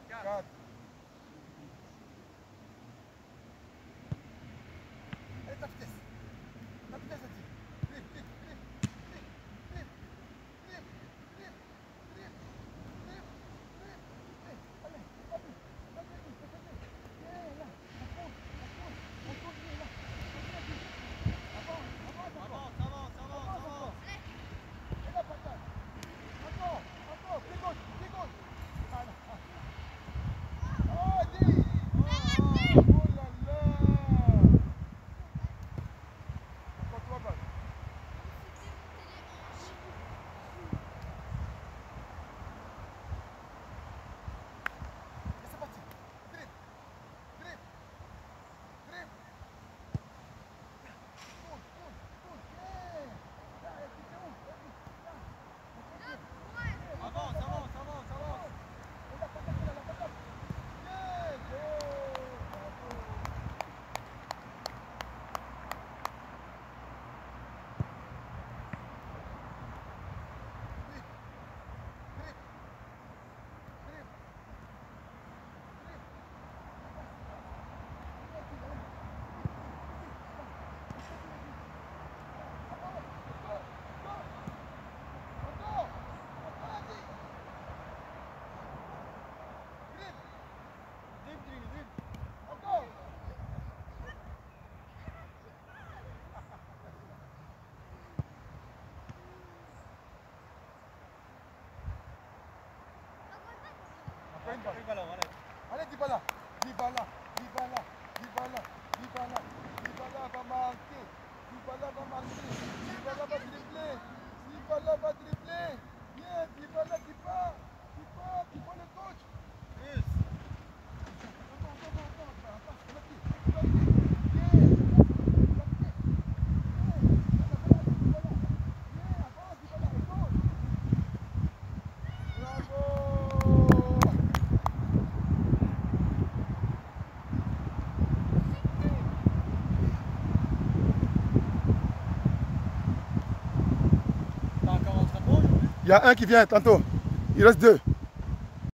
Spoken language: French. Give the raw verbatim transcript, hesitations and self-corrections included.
quatre. Allez, ta vitesse. Ta vitesse, elle dit. Dribble, dribble, dribble, dribble, dribble, dribble, dribble, dribble, dribble, dribble, dribble. Allez, allez, allez, allez. Viens là, on compte, on compte, on compte, viens là. Avance, avance, avance, avance, avance, avance. Et là, patate. Encore, encore, pied gauche, pied gauche. Voilà. Oh, dis. Oh, oh là là. Encore trois balles. Et c'est parti. Dribble, dribble, dribble. Tourne, tourne, tourne. Yeah. Là, elle était où? Vas-y, là. Avance, avance, avance, avance. Et la patate, là, la patate. Yeah, go. Bravo. Dribble, dribble, dribble, dribble. Encore, encore, vas-y. Dribble, dribble, dribble, dribble. Encore. Encore une balle. Allez, Dybala, Dybala, Dybala, Dybala, Dybala, Dybala va marquer, Dybala va marquer, Dybala va dribbler, Dybala va dribbler, viens, Dybala qui part, qui part, qui prend le coach. Yes. Attends, attends, attends, attends, attends, c'est la pied, c'est la pied, viens, la pied, viens, Dybala, Dybala, viens, avance, Dybala, et gauche. Bravo. Il y a un qui vient tantôt. Il reste deux.